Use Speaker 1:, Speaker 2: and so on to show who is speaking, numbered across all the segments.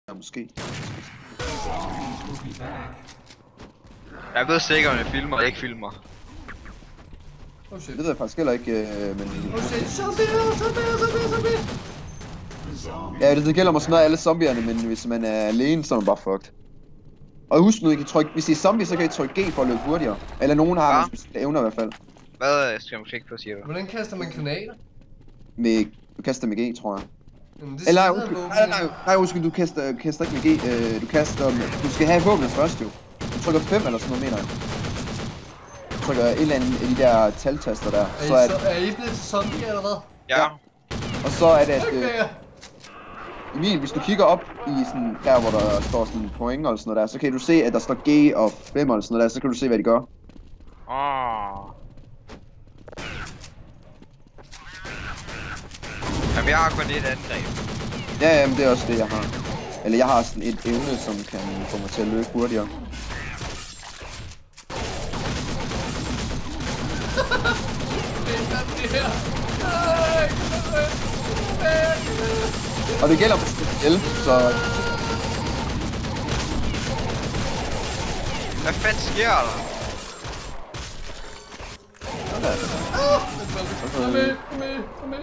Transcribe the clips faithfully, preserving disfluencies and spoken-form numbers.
Speaker 1: måske.
Speaker 2: Jeg ved sikkert, om jeg filmer eller ikke filmer.
Speaker 3: Oh shit.
Speaker 1: Det ved jeg faktisk heller ikke, øh, men...
Speaker 3: Oh shit, zombie, zombie, zombie, zombie!
Speaker 1: Ja, det, det gælder om at smadre alle zombierne, men hvis man er alene, så er man bare fucked. Og husk nu, I kan trykke, hvis I er zombie, så kan I trykke G for at løbe hurtigere. Eller nogen har
Speaker 2: Ja.
Speaker 1: nogle specielle evner i hvert fald.
Speaker 2: Hvad skal jeg måske ikke på, siger du?
Speaker 3: Hvordan kaster man granater?
Speaker 1: Med, du kaster med G, tror jeg.
Speaker 3: Jamen, det
Speaker 1: Eller,
Speaker 3: er
Speaker 1: undskyld, nej, nej, nej, nej, undskyld, du kaster, kaster ikke med G, øh, du kaster med, du skal have våbnet først jo. Du trykker fem eller sådan noget, mener jeg. Du trykker et eller andet af de der taltaster der.
Speaker 3: Er I,
Speaker 1: Så er,
Speaker 3: så, er I blevet til zombie eller hvad?
Speaker 2: Ja.
Speaker 1: og så er det, at... Øh,
Speaker 3: Okay.
Speaker 1: Emil, hvis du kigger op i sådan, der hvor der står sådan point og sådan noget der, så kan du se, at der står G og fem og sådan noget der, så kan du se, hvad de gør.
Speaker 2: Åh. Jamen, jeg har kun et angreb.
Speaker 1: Ja, jamen det er også det, jeg har. Eller jeg har sådan et evne, som kan få mig til at løbe hurtigere. Og det gælder på el, så...
Speaker 2: Hvad fanden sker der?
Speaker 3: Kom med, kom med, kom med.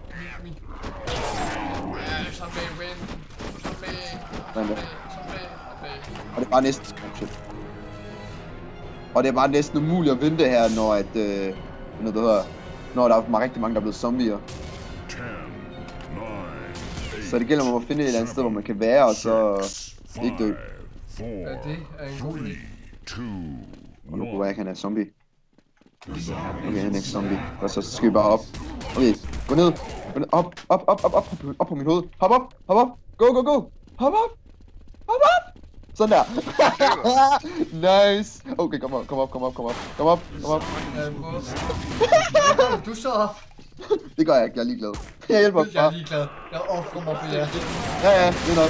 Speaker 3: Zombie, win. Zombie,
Speaker 1: Hvad er det?
Speaker 3: zombie, zombie.
Speaker 1: Og det er bare næsten... Oh, shit. Og det er bare næsten umuligt at vente her, når at... Øh, når, det hedder, når der er rigtig mange, der er blevet zombier. Så det gælder om at finde et eller andet sted, hvor man kan være, og så ikke dø.
Speaker 3: Ja, det er en god idé.
Speaker 1: Og nu kunne jeg ikke, han er zombie. Okay, han er ikke zombie. Og så skal vi bare op. Okay, gå ned. Gå ned. Op, op, op, op, op, op, op på mit hoved. Hop op, hop op. Go, go, go. Hop op. Hop op. Sådan der. Nice. Okay, kom op, kom op, kom op, kom op. Kom op, kom op.
Speaker 3: Ja, hvor... Du så op.
Speaker 1: Det gør jeg ikke, jeg er ligeglad. Jeg hjælper
Speaker 3: Jeg er
Speaker 1: bare.
Speaker 3: ligeglad. Jeg offrer mig for jer.
Speaker 1: Ja, ja, det er nok.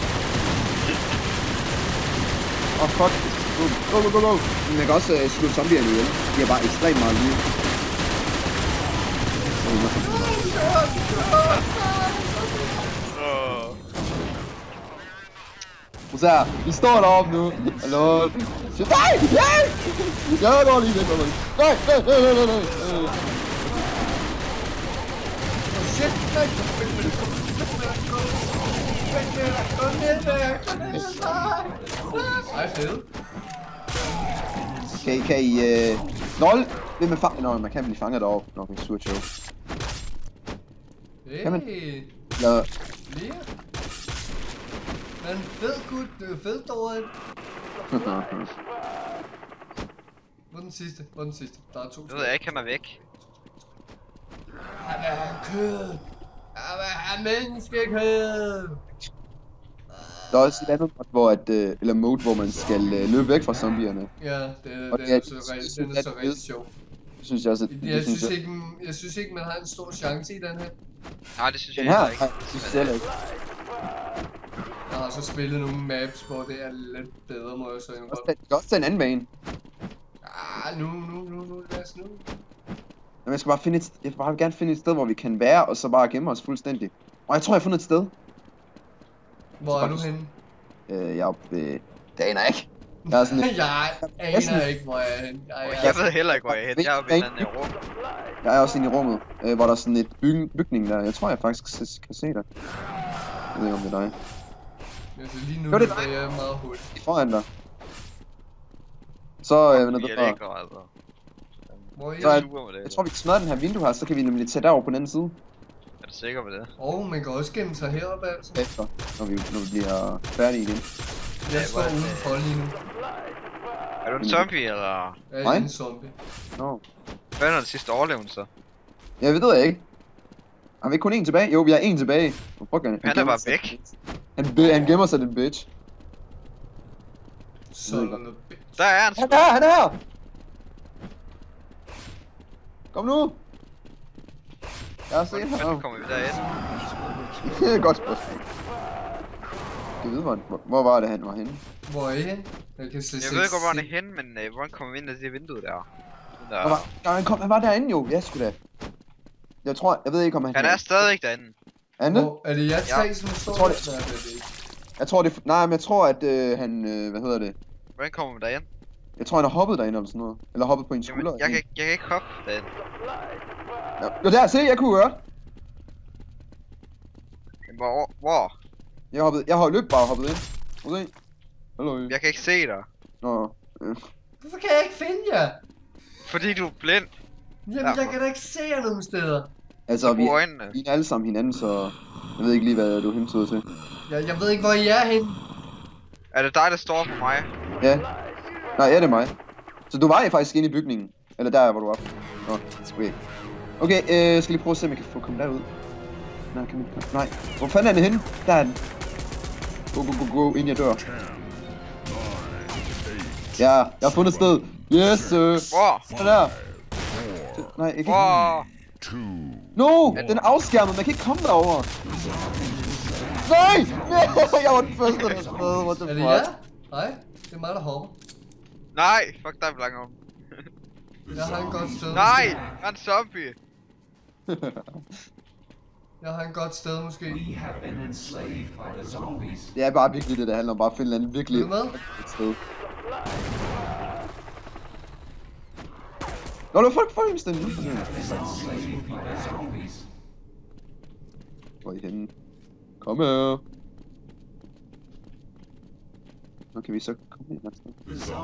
Speaker 1: Åh, oh, fuck. Go, go, go, go. Men man kan også uh, slå zombierne ihjel. De har bare ekstremt meget liv. Så her, vi står deroppe nu. Hallo. Shit, nej, nej! Jeg går lige væk, nej, nej, nej, nej, nej, nej.
Speaker 3: Shit, nej. Ej, fed.
Speaker 1: Kan I, kan I, øh... Nol! Hvem er fanget? Nå, man kan blive fanget deroppe. Nå, okay, surt show.
Speaker 3: Hey,
Speaker 1: Kan man? Eller...
Speaker 3: Lea. Men fed gut, det er fedt dårligt. Hvor er den sidste? Hvor er den sidste? Der er to.
Speaker 2: Det ved jeg ikke, han er væk.
Speaker 3: Han vil have kød. Han vil have menneskekød.
Speaker 1: Der er også et andet mod, hvor at, øh, eller mode, hvor man skal øh, løbe væk fra zombierne.
Speaker 3: Ja, det, det,
Speaker 1: Og
Speaker 3: det
Speaker 1: det er-
Speaker 3: er så rigtig, den er så rigtig sjov.
Speaker 1: Det synes jeg også, at...
Speaker 3: Jeg
Speaker 1: det
Speaker 3: synes
Speaker 1: jeg...
Speaker 3: ikke, jeg synes ikke, man har en stor chance i den her.
Speaker 2: Nej, det synes jeg
Speaker 1: Den her?
Speaker 2: heller ikke.
Speaker 1: Nej, det synes jeg heller ikke.
Speaker 3: Jeg har så spillet nogle maps, hvor det er lidt bedre, må jeg så
Speaker 1: Også
Speaker 3: indrømme.
Speaker 1: tage- Jeg kan også tage en anden bane.
Speaker 3: Ah, nu, nu, nu, nu, lad os nu.
Speaker 1: Men jeg skal bare finde et, jeg vil bare gerne finde et sted, hvor vi kan være, og så bare gemme os fuldstændig. Og jeg tror, jeg har fundet et sted.
Speaker 3: Hvor er du henne?
Speaker 1: Øh, jeg er oppe ved... Det aner jeg ikke. Jeg er sådan et...
Speaker 3: Jeg aner ikke, hvor jeg er henne. Jeg er...
Speaker 2: Jeg ved heller ikke, hvor jeg er henne. Jeg er ved en anden rum.
Speaker 1: Jeg er også inde i rummet, øh, hvor der er sådan et byg bygning der. Jeg tror, jeg faktisk kan, kan se det. Jeg ved ikke, om det er dig.
Speaker 3: Altså lige nu
Speaker 1: Gør det
Speaker 3: er jeg meget hurtigt.
Speaker 1: I foran dig. Så, øh, når
Speaker 2: Vi
Speaker 1: du
Speaker 2: er lækre, altså.
Speaker 3: Hvor er
Speaker 1: Så er-
Speaker 3: jeg?
Speaker 2: Super med det.
Speaker 1: jeg tror, vi kan smadre den her vindue her, så kan vi nemlig tage derover på den anden side.
Speaker 2: Er du sikker på det?
Speaker 3: Åh, man kan også gemme sig heroppe, altså.
Speaker 1: Efter, når vi, når vi bliver færdige igen.
Speaker 3: Jeg står
Speaker 2: hvor er det?
Speaker 3: udenfor lige nu.
Speaker 2: Er du en zombie, eller?
Speaker 3: Jeg er
Speaker 1: Nej.
Speaker 3: en zombie.
Speaker 1: Nå.
Speaker 2: Hvad er den sidste overlevelse så?
Speaker 1: Ja, det ved jeg ikke. Har vi ikke kun én tilbage? Jo, vi har én tilbage. Oh, fuck, han,
Speaker 2: Han er
Speaker 1: gemmer
Speaker 2: bare
Speaker 1: sig.
Speaker 2: væk.
Speaker 1: Han, be- han gemmer sig, den bitch.
Speaker 3: Son of a bitch.
Speaker 2: Der er han
Speaker 1: Han
Speaker 2: sgu.
Speaker 1: er her, han er her! Kom nu! Jeg har set
Speaker 2: Hvordan
Speaker 1: ham.
Speaker 2: fanden kommer vi derind?
Speaker 1: Godt spørgsmål. Jeg ved, hvor, hvor, hvor var det, han var henne?
Speaker 3: Hvor er I henne? Jeg kan slet
Speaker 2: Jeg
Speaker 3: ikke
Speaker 2: ved godt, hvor han er
Speaker 3: se-
Speaker 2: henne, men øh, hvordan kommer vi ind af det vindue der?
Speaker 1: Hvor
Speaker 2: der...
Speaker 1: var, nej, han, kom, han var derinde jo, ja sgu da. Jeg tror, jeg ved ikke om han...
Speaker 2: Han er stadig derinde.
Speaker 1: Anne?
Speaker 3: Hvor, er det jer tre,
Speaker 2: Ja.
Speaker 3: som står
Speaker 1: Jeg tror,
Speaker 3: der?
Speaker 1: det-
Speaker 3: Nej, det er det ikke.
Speaker 1: Jeg tror, det... Nej, men jeg tror, at øh, han... Øh, hvad hedder det?
Speaker 2: Hvordan kommer man derind?
Speaker 1: Jeg tror, han har hoppet derinde eller sådan noget. Eller hoppet på en skulder.
Speaker 2: Jamen, jeg kan, ikke- jeg kan ikke hoppe derind.
Speaker 1: Ja. Jo, der, se, jeg kunne godt.
Speaker 2: Jamen, Hvor? Hvor?
Speaker 1: Jeg hoppede... Jeg har løbet bare og hoppet ind. Prøv at se. Hallo.
Speaker 2: Jeg kan ikke se dig.
Speaker 1: Nå. Øh.
Speaker 3: Hvorfor kan jeg ikke finde jer?
Speaker 2: Fordi du er blind.
Speaker 3: Jamen, jeg kan da ikke se jer nogen steder.
Speaker 1: Altså, vi,
Speaker 2: Du bruger øjnene.
Speaker 1: vi er alle sammen hinanden, så... Jeg ved ikke lige, hvad du hentyder til.
Speaker 3: Jeg, jeg ved ikke, hvor I er henne.
Speaker 2: Er det dig, der står for mig?
Speaker 1: Ja. Nej, ja, det er mig. Så du var jo faktisk inde i bygningen. Eller der, hvor du var. Nå, okay. Okay, øh, jeg skal lige prøve at se, om jeg kan få komme derud. Nej, kan man... Nej. Hvor fanden er den henne? Der er den. Go, go, go, go, inden jeg dør. Ja, jeg har fundet et sted. Yes, sir.
Speaker 2: Hvor?
Speaker 1: Den der. Nej, jeg kan ikke...
Speaker 2: Hvor?
Speaker 1: No! Den er afskærmet, man kan ikke komme derover. Nej! Nej! Jeg var den første, der spredte. What the
Speaker 3: Er det
Speaker 1: fuck?
Speaker 3: jer? Nej, det er mig, der hopper.
Speaker 2: Nej, fuck dig, Blanc om.
Speaker 3: Jeg har en godt sted.
Speaker 2: Nej, jeg er en zombie.
Speaker 3: Jeg har en godt sted, måske.
Speaker 1: Det er bare virkelig det, der handler om. Bare at finde et eller andet virkelig
Speaker 3: Er du med?
Speaker 1: et sted. Nå, du har folk for en stemme. Hvor er I henne? Kom her. Nu kan vi så komme ind et sted.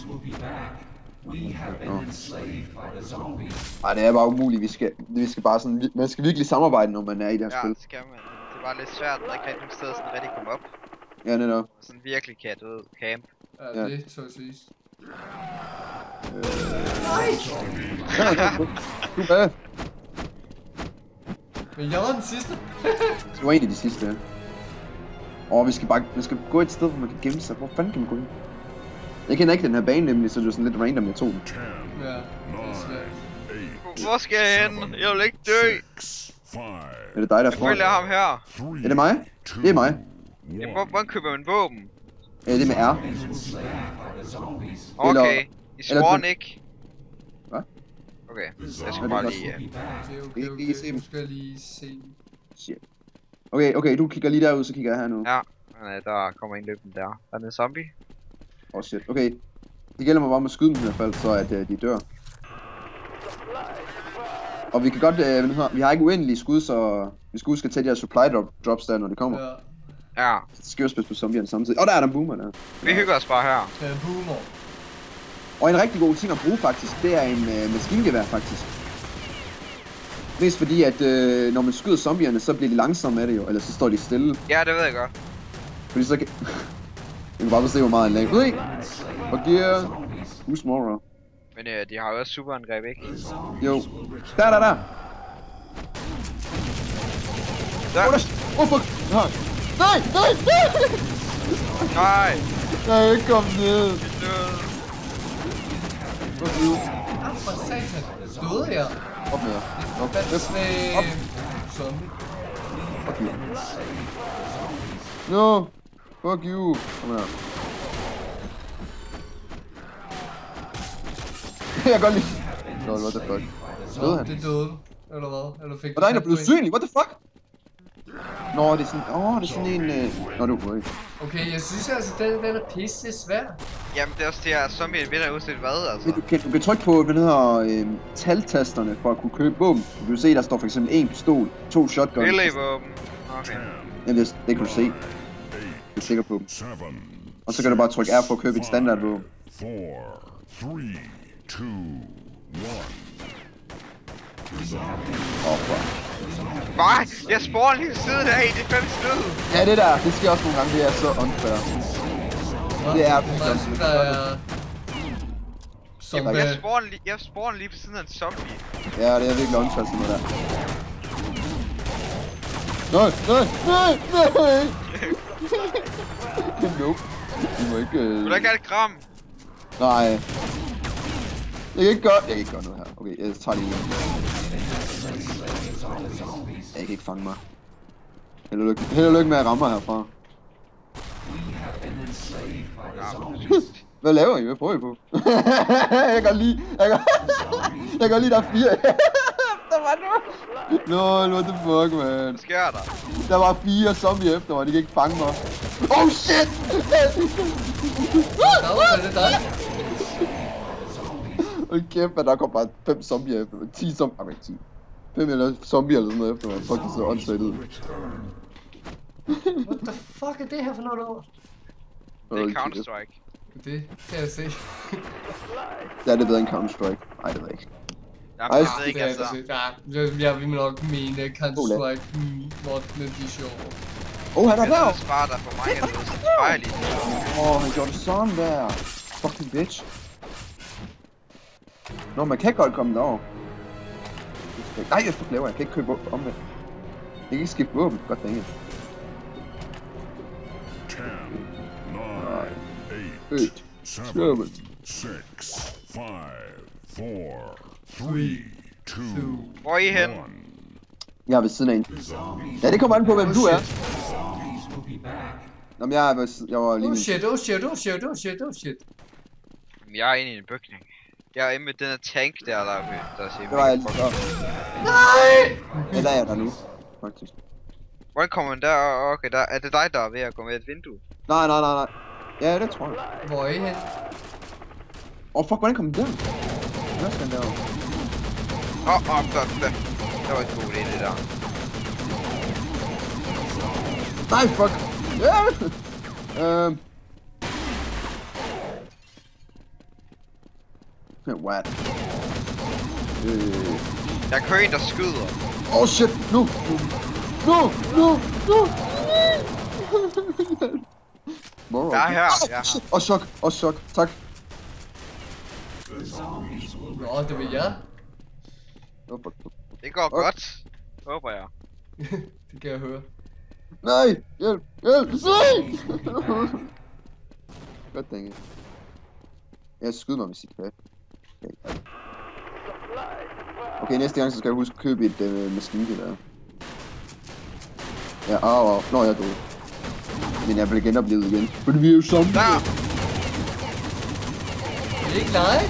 Speaker 1: Ej, det er bare umuligt. Vi skal, vi skal bare sådan, man skal virkelig samarbejde, når man er i det her
Speaker 2: Ja,
Speaker 1: spil.
Speaker 2: det skal man. Det er bare lidt svært, når der ikke rigtig nogen steder sådan rigtig komme op.
Speaker 1: Ja, netop.
Speaker 2: Sådan virkelig kan du ved, camp.
Speaker 3: Ja,
Speaker 1: Ja.
Speaker 3: det tør jeg sige.
Speaker 1: Nej, du er bad.
Speaker 3: Men jeg var den sidste.
Speaker 1: Du var en af de sidste, ja. Åh, vi skal bare, vi skal gå et sted, hvor man kan gemme sig. Hvor fanden kan man gå ind? Jeg kender ikke den her bane nemlig, så det er sådan lidt random, jeg tog den.
Speaker 3: Ja, det er svært.
Speaker 2: Hvor skal jeg hen? Jeg vil ikke dø.
Speaker 1: Er det dig, der
Speaker 2: Jeg
Speaker 1: får?
Speaker 2: følger ham her.
Speaker 1: Er det mig? Det er mig.
Speaker 2: Jamen, hvor- hvordan køber man våben?
Speaker 1: Ja, det er med R.
Speaker 2: Okay, I
Speaker 1: eller
Speaker 2: spawn
Speaker 1: du-
Speaker 2: ikke.
Speaker 1: Hvad?
Speaker 2: Okay, jeg
Speaker 1: Ja,
Speaker 2: skal
Speaker 1: det
Speaker 2: bare
Speaker 1: er
Speaker 2: lige...
Speaker 1: godt.
Speaker 2: øh,
Speaker 3: Okay,
Speaker 1: Ikke-
Speaker 3: okay,
Speaker 1: ikke se
Speaker 3: okay.
Speaker 1: dem.
Speaker 3: Nu skal jeg lige se.
Speaker 1: Shit. Okay, okay, du kigger lige derud, så kigger jeg her nu.
Speaker 2: Ja, men, øh, der kommer en løbende der. Der er en zombie.
Speaker 1: Åh, oh, shit. Okay. Det gælder mig bare om at skyde dem i hvert fald, så at uh, de dør. Og vi kan godt, uh, hvad det hedder, vi har ikke uendelige skud, så vi skal huske at tage de her supply drop, drops der, når det kommer.
Speaker 3: Ja,
Speaker 2: Ja,
Speaker 1: Så skal vi også passe på zombierne samtidig. Og der er der en boomer der.
Speaker 2: vi hygger os bare her.
Speaker 3: det er boomer.
Speaker 1: Og en rigtig god ting at bruge faktisk, det er en uh, maskingevær faktisk. Mest fordi at uh, når man skyder zombierne, så bliver de langsomme af det jo, eller så står de stille.
Speaker 2: Ja, det ved jeg godt.
Speaker 1: Fordi så kan... Jeg kan bare se, hvor meget han laver. Ud i! Og giver... Who's more?
Speaker 2: Men øh, de har jo også superangreb, ikke?
Speaker 1: Jo. Der, der, der!
Speaker 2: Der.
Speaker 1: Åh, der... Åh, fuck! Nej! Nej, nej, nej!
Speaker 2: Nej!
Speaker 1: Nej, kom ned!
Speaker 2: Død.
Speaker 1: Fuck you.
Speaker 3: Ah, for satan. Døde jeg?
Speaker 1: Op med jer. Op.
Speaker 3: Hvad
Speaker 1: Op.
Speaker 3: med...
Speaker 1: Op.
Speaker 3: Zombie.
Speaker 1: Fuck you. No! Fuck you! Kom her. Jeg kan godt lide... Nå, what the fuck? Døde
Speaker 3: Nå,
Speaker 1: han?
Speaker 3: det døde du. Eller hvad? Eller fik
Speaker 1: Og der er en, der
Speaker 3: fat
Speaker 1: blev
Speaker 3: på en?
Speaker 1: synlig, what the fuck? Nå, det er sådan... Åh, det er sådan en... Øh... Nå, det var ikke.
Speaker 3: Okay, jeg synes altså, den, den er pisse svær.
Speaker 2: Jamen, det er også det her zombie vinder uanset hvad, altså.
Speaker 1: Du kan, du kan trykke på, hvad det hedder, øh, taltasterne for at kunne købe våben. Du kan se, der står for eksempel en pistol, to shotguns.
Speaker 2: Billig våben. Okay.
Speaker 1: Jamen, det, det kan du se. Du er sikker på dem. Og så kan du bare trykke R for at købe et standardvåben.
Speaker 4: Four, three, two, one.
Speaker 1: Åh, oh, fuck.
Speaker 2: Nej, jeg spawner lige ved siden af, det er fem stød.
Speaker 1: Ja, det der, det sker også nogle gange, det er så unfair. Det er
Speaker 3: det er sådan, der er... Som
Speaker 2: Jeg
Speaker 3: øh,
Speaker 2: spawner lige, jeg spawner lige ved siden af en zombie.
Speaker 1: Ja, det er virkelig unfair sådan noget der. Nej, nej, nej, nej! Nope. Du må ikke... Øh...
Speaker 2: Vil du ikke have et kram?
Speaker 1: Nej. Jeg kan ikke gøre... Jeg kan ikke gøre noget her. Okay, jeg tager det igen. Jeg kan ikke fange mig. Held og lykke, held og lykke med at ramme mig herfra. Hvad laver I? Hvad prøver I på? jeg kan godt lide... Jeg kan, jeg kan godt lide, der er fire. Der var nu. Lol, what the fuck, man.
Speaker 2: Hvad sker der?
Speaker 1: Der var fire zombier efter mig, de kan ikke fange mig. Oh shit!
Speaker 3: Dav, er det dig?
Speaker 1: Hold kæft, man, der kom bare fem zombier efter mig. ti zombier, okay, ti. fem eller zombier eller sådan noget efter mig. Fuck, det så åndssvagt ud.
Speaker 3: What the fuck er det her for noget lort?
Speaker 2: Det er Counter-Strike.
Speaker 3: Det kan jeg se.
Speaker 1: Ja, det er bedre end Counter-Strike. Ej, det ved jeg ikke.
Speaker 2: Jamen,
Speaker 1: Ej,
Speaker 2: jeg ved
Speaker 3: Det
Speaker 2: ikke,
Speaker 3: er
Speaker 2: altså.
Speaker 3: det. Ja, jeg vil nok mene Counter-Strike modne de sjove.
Speaker 1: Oh, han er
Speaker 2: Jeg
Speaker 1: der!
Speaker 2: ved bare, der for mig er noget sådan fejl i det.
Speaker 1: Åh, oh, han gjorde det sådan der. Fucking bitch. Nå, man kan godt komme derover. Nej, jeg får laver. Jeg kan ikke købe om det. Jeg kan ikke skifte våben. Godt dænge.
Speaker 4: ten, nine, eight,
Speaker 1: eight,
Speaker 4: seven, six, five, four, three, two,
Speaker 2: Hvor er I hen?
Speaker 4: one.
Speaker 1: Jeg er ved siden af en. Ja, det kommer an på, hvem
Speaker 3: Oh
Speaker 1: du er.
Speaker 3: shit.
Speaker 1: Nå, men jeg er ved siden. Jeg var lige...
Speaker 3: Oh shit, oh shit, oh shit, oh shit, oh shit.
Speaker 2: Jamen, jeg er inde i en bygning. Jeg er inde med den her tank der, der, der siger...
Speaker 1: Det var jeg lige før.
Speaker 3: Nej!
Speaker 1: Eller er jeg der nu, faktisk.
Speaker 2: Hvordan kommer man der? Okay, der, er det dig, der er ved at gå med et vindue?
Speaker 1: Nej, nej, nej, nej. Ja, det tror jeg.
Speaker 3: Hvor er I hen?
Speaker 1: Åh, oh, fuck, hvordan kom den der? Hvad skal den der?
Speaker 2: Åh, åh, oh, oh, det var en god idé, det der.
Speaker 1: Nej, fuck! Ja! Øhm... What? Øh...
Speaker 2: Der kører en, der skyder.
Speaker 1: Oh shit! Nu! Nu! Nu! Nu! Nu! Hvor?
Speaker 2: Jeg er her, jeg er her.
Speaker 1: Og chok! Og chok! Tak!
Speaker 3: Nå, det vil jeg.
Speaker 2: Det går godt. Håber jeg.
Speaker 3: Det kan jeg høre.
Speaker 1: Nej! Hjælp! Hjælp! Nej! Godt dænge. Jeg skyder mig, hvis I kan. Okay. Okay, næste gang så skal jeg huske at købe et øh, maskingevær. Ja, au, au. Nå, jeg er død. Men jeg blev genoplevet igen. Fordi vi er jo zombier.
Speaker 2: Der!
Speaker 3: Er det ikke dig?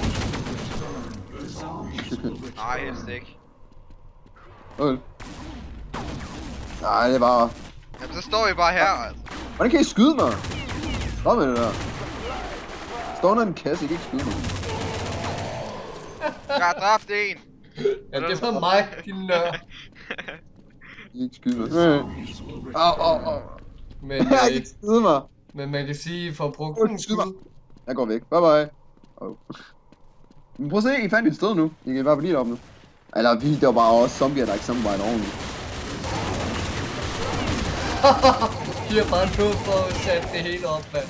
Speaker 2: Nej, helst ikke.
Speaker 1: Okay. Nej, det er bare...
Speaker 2: Jamen, så står I bare her, altså.
Speaker 1: Hvordan kan I skyde mig? Stop med det der. Står under en kasse, I kan ikke skyde mig.
Speaker 2: Jeg har dræbt en.
Speaker 3: Ja, det var mig, din nør.
Speaker 1: I kan ikke skyde mig. Au, au, au.
Speaker 3: Men,
Speaker 1: Jeg kan
Speaker 3: øh,
Speaker 1: ikke skyde mig.
Speaker 3: men man kan sige, for brugt
Speaker 1: Uden
Speaker 3: en
Speaker 1: skyde mig.
Speaker 3: skud.
Speaker 1: Jeg går væk. Bye bye. Oh. Men prøv at se, I fandt et sted nu. I kan bare blive deroppe nu. Eller vi, det var bare også zombier, der ikke samarbejdede ordentligt.
Speaker 3: De har bare nået for at sætte det hele op, mand.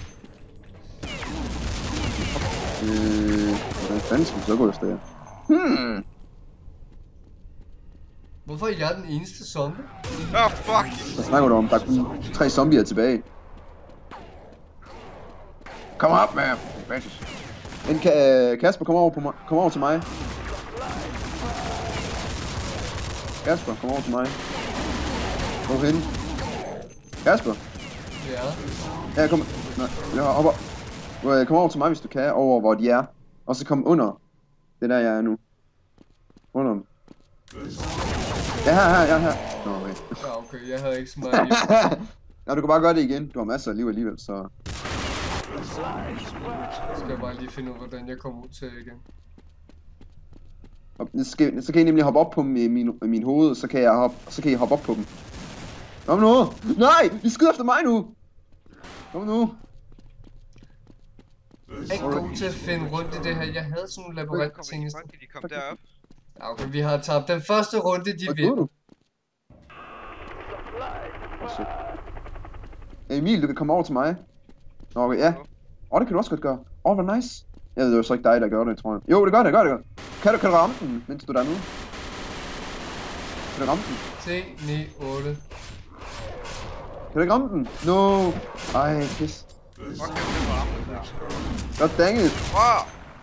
Speaker 1: Øh, hvordan fanden skal vi så gå efter jer? Hmm.
Speaker 3: Hvorfor er jeg den eneste zombie?
Speaker 2: Åh, oh, fuck.
Speaker 1: Hvad snakker du om? Der er kun tre zombier tilbage. Kom op, man. En ka Kasper, kom over, på mig. Kom over til mig. Kasper, kom over til mig. Hvorhen? Kasper?
Speaker 3: Ja.
Speaker 1: Ja, kom. Nej, jeg hopper. Kom over til mig, hvis du kan, over hvor de er. Og så kom under. Det der, jeg er nu. Under dem. Ja, her, her, ja, her. Nå, okay.
Speaker 3: Ja, okay, jeg havde ikke så meget liv.
Speaker 1: Nå, du kan bare gøre det igen. Du har masser af liv alligevel, så...
Speaker 3: Skal jeg bare lige finde ud, hvordan jeg kommer ud til igen.
Speaker 1: Og så kan, så kan I nemlig hoppe op på min, min, min hoved, så kan jeg hoppe, så kan I hoppe op på dem. Kom nu! Nej! I skyder efter mig nu! Kom nu!
Speaker 3: Jeg er ikke god til at finde rundt i det her. Jeg havde sådan nogle
Speaker 2: Kom
Speaker 3: labyrint-ting.
Speaker 2: I, hvordan kan de komme derop?
Speaker 3: Ja, okay, vi har tabt den første runde, de
Speaker 1: Hvad
Speaker 3: vinder.
Speaker 1: gør du? Emil, du kan komme over til mig. Nå, okay, ja. Åh, oh, det kan du også godt gøre. Åh, oh, hvor nice. Jeg ved, det var så ikke dig, der gør det, tror jeg. Jo, det gør det, gør det, gør det. Kan du, kan du ramme den, mens du er dernede? Kan du ramme den?
Speaker 3: T ni otte.
Speaker 1: Kan du ikke ramme den? No. Ej, pis.
Speaker 2: Fuck, jeg vil bare ramme der.
Speaker 1: God dang it.
Speaker 2: Wow!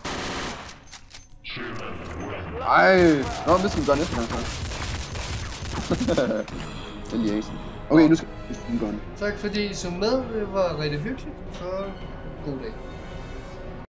Speaker 1: Ej. Nå, det skal vi gøre næste gang, så. Den lige asen. Okay, nu skal vi gøre den.
Speaker 3: Tak fordi I så med. Det var rigtig hyggeligt. Så god dag.